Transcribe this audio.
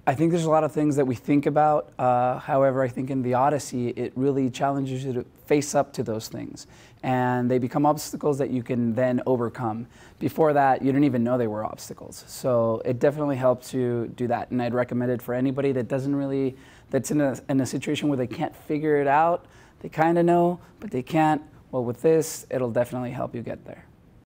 I think there's a lot of things that we think about. However, I think in the Odyssey, it really challenges you to face up to those things. And they become obstacles that you can then overcome. Before that, you didn't even know they were obstacles. So it definitely helps you do that. And I'd recommend it for anybody that doesn't really, that's in a situation where they can't figure it out. They kind of know, but they can't. Well, with this, it'll definitely help you get there.